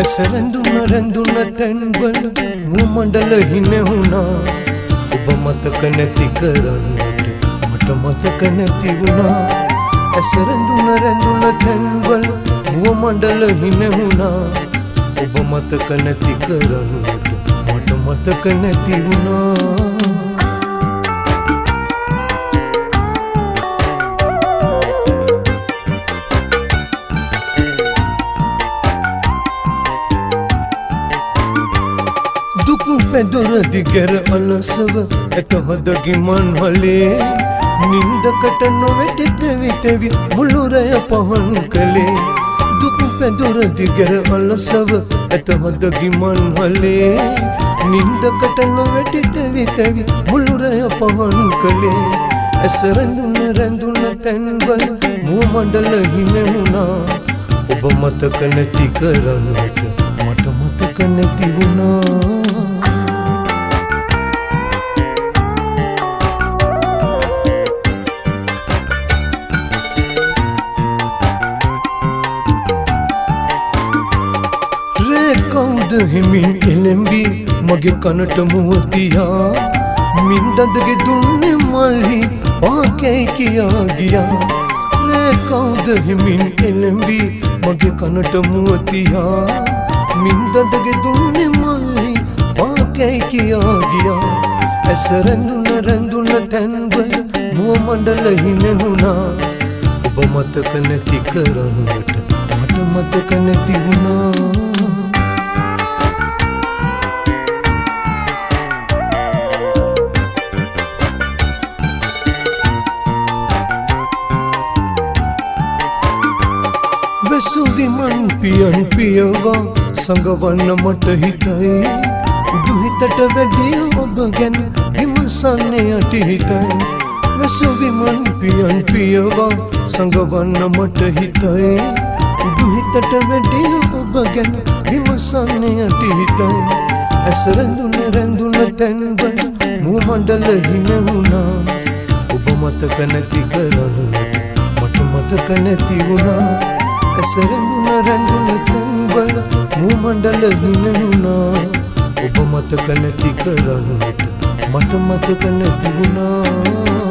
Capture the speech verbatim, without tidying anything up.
ඇසරැඳුන රැඳුන තැන්වල මුමණ්ඩල හිනෙහුණා ඔබ මතක නැති කරන්නට මට මතක නැති වුණා ඇසරැඳුන රැඳුන තැන්වල මුමණ්ඩල හිනෙහුණා ඔබ මතක නැති කරන්නට මට මතක නැති වුණා දුර දිගර අලසව එක හදගිමන් හලේ නින්දකට නොවැටි තෙවි තෙවි මුළු රැය පහන් කළේ දුක් පැදුර දිගර අලසව එක හදගිමන් හලේ නින්දකට නොවැටි තෙවි තෙවි මුළු රැය පහන් කළේ ඇස රැඳුන රැඳුන තැන්වල මුවමණ්ඩල හිනෙහුණා ඔබ මතක නැති කරන්නට මට මතක නැති වුණා කවුද හිමින් එළඹි මගේ කනට මුවතියා මින්දදගේ දුන්නේ මල්හි පාකැයි කියා ගියා රේ කවුද හිමින් එළඹි මගේ කනට මුවතියා මින්දදගේ දුන්නේ මල්හි පාකැයි කියා ගියා ඇස රැඳුන රැඳුන තැන්වල මුවමණ්ඩල හිනෙහුණා ඔබ මතක නැති කරන්නට මට මතක නැති වුණා සුවිමන් පියන් පියවා සංගවන්න මට හිතයි උඩු හිතට වැඩිය ඔබ ගැන විමසන්නේ යටි හිතයි සුවිමන් පියන් පියවා සංගවන්න මට හිතයි උඩු හිතට වැඩිය ඔබ ගැන විමසන්නේ යටි හිතයි ඇස රැඳුන රැඳුන තැන්වල මුවමණ්ඩල හිනෙහුණා ඔබ මතක නැති කරන්නට මට මතක නැති වුණා ඇස රැඳුන රැඳුන තැන්වල මුවමණ්ඩල හිනෙහුණා ඔබ මතක නැති කරන්නට මට මතක නැති වුණා